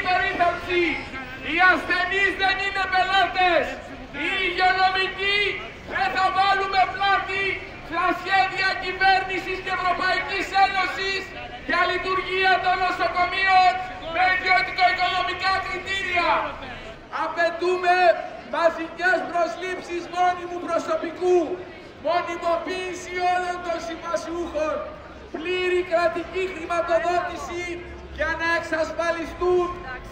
περίθαλψη. Οι ασθενείς δεν είναι πελάτες. Οι υγειονομικοί δεν θα βάλουμε πλάτη στα σχέδια κυβέρνησης και Ευρωπαϊκής Ένωσης για λειτουργία των νοσοκομείων με ιδιωτικο-οικονομικά κριτήρια. Απαιτούμε μαζικές προσλήψεις μόνιμου προσωπικού, μονιμοποίηση όλων των συμβασιούχων, πλήρη κρατική χρηματοδότηση για να εξασφαλιστούν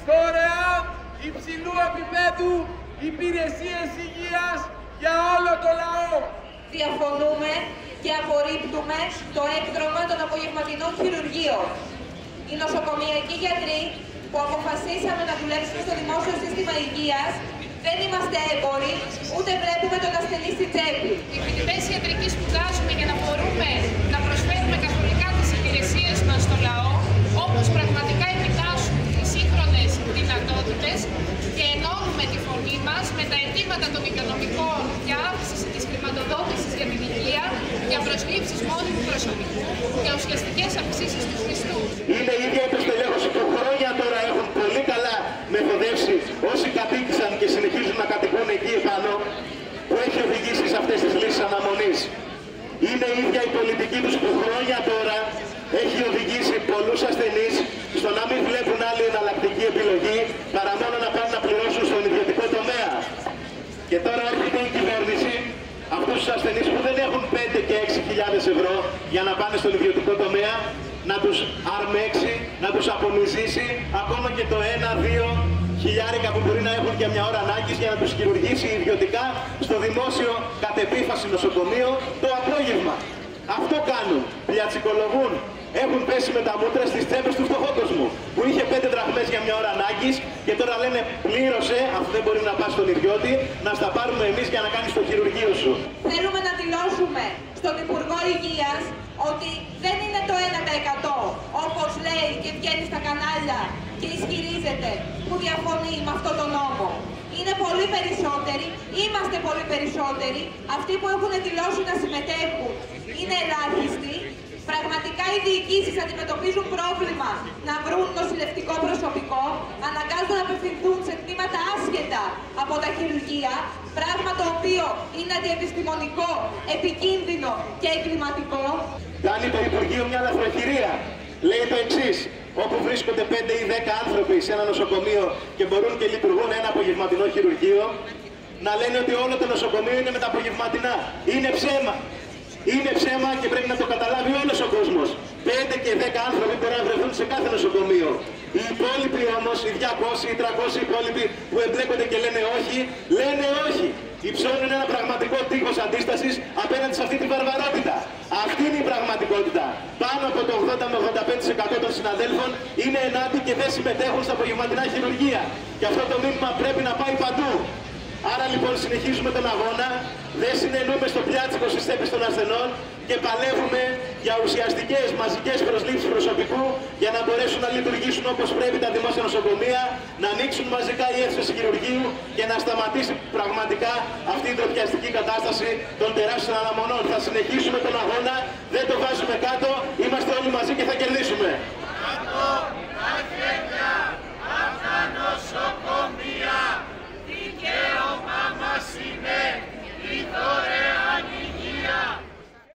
δωρεάν υψηλού επίπεδου υπηρεσίες υγείας για όλο το λαό. Διαφωνούμε και απορρίπτουμε το έκδρομα των απογευματινών χειρουργείων. Οι νοσοκομειακοί γιατροί που αποφασίσαμε να δουλέψουμε στο δημόσιο σύστημα υγείας δεν είμαστε έμποροι, ούτε βλέπουμε τον ασθενή στη τσέπη. Οι φοιτητές ιατρικής σπουδάζουμε για να μπορούμε να προσφέρουμε καθολικά τις υπηρεσίες μας στο λαό, όπως πραγματικά επιτάσσουν οι σύγχρονες δυνατότητες, και ενώνουμε τη φωνή μας με τα αιτήματα των οικονομικών για αύξηση της χρηματοδότησης για την υγεία, για προσλήψεις μόνιμου προσωπικού και ουσιαστικές αυξήσεις τους μισθούς. Είναι η ίδια υποστελέχωση που χρόνια τώρα έχουν πολύ καλά μεθοδεύσει όσοι κατοίκησαν και συνεχίζουν να κατοικούν εκεί επάνω, που έχει οδηγήσει σε αυτές τις λύσεις αναμονής. Είναι η ίδια η πολιτική τους που χρόνια τώρα έχει οδηγήσει πολλούς ασθενείς στο να μην βλέπουν άλλη εναλλακτική επιλογή παρά μόνο να πάνε να πληρώσουν στον ιδιωτικό τομέα. Και τώρα έρχεται η κυβέρνηση αυτούς τους ασθενείς που δεν έχουν 5 και 6.000 ευρώ για να πάνε στον ιδιωτικό τομέα, να τους αρμέξει, να τους απομυζήσει ακόμα και το 1-2 χιλιάρικα που μπορεί να έχουν για μια ώρα ανάγκης για να τους χειρουργήσει ιδιωτικά στο δημόσιο κατ' επίφαση νοσοκομείο το απόγευμα. Αυτό κάνουν, πλιατσικολογούν. Έχουν πέσει με τα μούτρα στις τσέπες του φτωχόκοσμου που είχε 5 δραχμές για μια ώρα ανάγκης και τώρα λένε πλήρωσε, αφού δεν μπορεί να πας στον ιδιώτη, να στα πάρουμε εμείς για να κάνεις το χειρουργείο σου. Θέλουμε να δηλώσουμε στον Υπουργό Υγείας ότι δεν είναι το 1% όπως λέει και βγαίνει στα κανάλια και ισχυρίζεται που διαφωνεί με αυτό τον νόμο. Είναι πολύ περισσότεροι, είμαστε πολύ περισσότεροι, αυτοί που έχουν δηλώσει να συμμετέχουν είναι ελάχιστοι. Πραγματικά οι διοικήσεις αντιμετωπίζουν πρόβλημα να βρουν νοσηλευτικό προσωπικό, αναγκάζονται να απευθυνθούν σε τμήματα άσχετα από τα χειρουργεία, πράγμα το οποίο είναι αντιεπιστημονικό, επικίνδυνο και εγκληματικό. Κάνει το Υπουργείο μια λαθροχειρία. Λέει το εξής: όπου βρίσκονται 5 ή 10 άνθρωποι σε ένα νοσοκομείο και μπορούν και λειτουργούν ένα απογευματινό χειρουργείο, να λένε ότι όλο το νοσοκομείο είναι με τα απογευματινά. Είναι ψέμα. Είναι ψέμα και πρέπει να το καταλάβει όλος ο κόσμος. 5 και 10 άνθρωποι μπορεί να βρεθούν σε κάθε νοσοκομείο. Οι υπόλοιποι όμως, οι 200, οι 300 υπόλοιποι που εμπλέκονται και λένε όχι, λένε όχι. Υψώνουν ένα πραγματικό τείχος αντίστασης απέναντι σε αυτή τη βαρβαρότητα. Αυτή είναι η πραγματικότητα. Πάνω από το 80 με 85% των συναδέλφων είναι ενάντια και δεν συμμετέχουν στα απογευματινά χειρουργεία. Και αυτό το μήνυμα πρέπει να πάει παντού. Άρα λοιπόν συνεχίζουμε τον αγώνα, δεν συνενούμε στο πλιάτσικο στις τσέπες των ασθενών και παλεύουμε για ουσιαστικές μαζικές προσλήψεις προσωπικού για να μπορέσουν να λειτουργήσουν όπως πρέπει τα δημόσια νοσοκομεία, να ανοίξουν μαζικά οι αίθουσες χειρουργείου και να σταματήσει πραγματικά αυτή η ντροπιαστική κατάσταση των τεράστιων αναμονών. Θα συνεχίσουμε τον αγώνα, δεν το βάζουμε κάτω, είμαστε όλοι μαζί και θα κερδίσουμε.